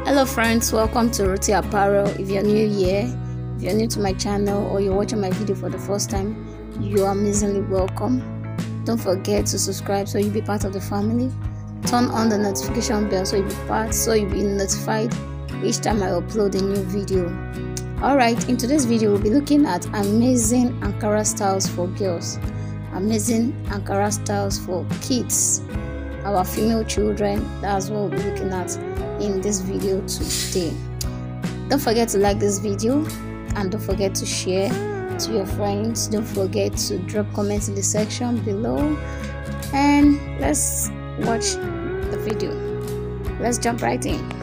Hello friends, welcome to Ruthy Apparel. If you're new here, if you're new to my channel, or you're watching my video for the first time, you are amazingly welcome. Don't forget to subscribe so you'll be part of the family. Turn on the notification bell so you'll be notified each time I upload a new video. Alright, in today's video we'll be looking at amazing Ankara styles for girls, amazing Ankara styles for kids, our female children. That's what we'll be looking at in this video today. Don't forget to like this video and don't forget to share to your friends. Don't forget to drop comments in the section below, and let's watch the video. Let's jump right in.